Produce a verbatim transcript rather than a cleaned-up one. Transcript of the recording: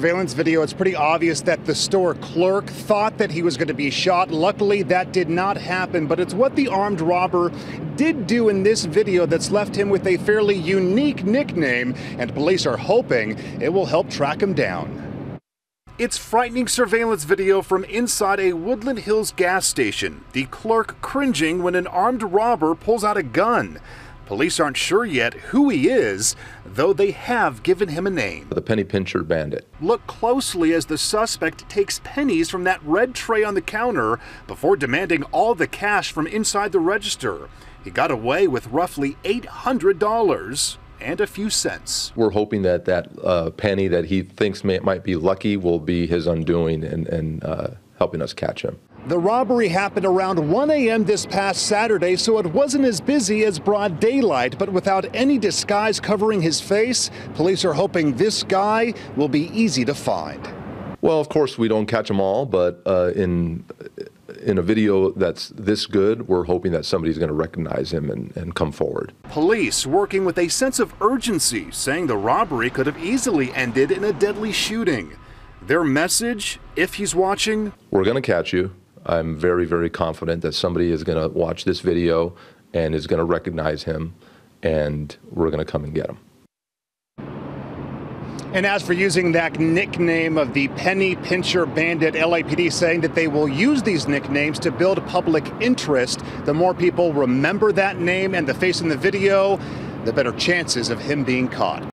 Surveillance video, it's pretty obvious that the store clerk thought that he was going to be shot. Luckily, that did not happen, but it's what the armed robber did do in this video that's left him with a fairly unique nickname, and police are hoping it will help track him down. It's frightening surveillance video from inside a Woodland Hills gas station. The clerk cringing when an armed robber pulls out a gun. Police aren't sure yet who he is, though they have given him a name. The Penny Pincher Bandit. Look closely as the suspect takes pennies from that red tray on the counter before demanding all the cash from inside the register. He got away with roughly eight hundred dollars and a few cents. We're hoping that that uh, penny that he thinks may, might be lucky will be his undoing and, and uh, helping us catch him. The robbery happened around one A M this past Saturday, so it wasn't as busy as broad daylight, but without any disguise covering his face, police are hoping this guy will be easy to find. Well, of course, we don't catch them all, but uh, in in a video that's this good, we're hoping that somebody's going to recognize him and, and come forward. Police working with a sense of urgency, saying the robbery could have easily ended in a deadly shooting. Their message, if he's watching: we're going to catch you. I'm very, very confident that somebody is going to watch this video and is going to recognize him, and we're going to come and get him. And as for using that nickname of the Penny Pincher Bandit, L A P D saying that they will use these nicknames to build public interest. The more people remember that name and the face in the video, the better chances of him being caught.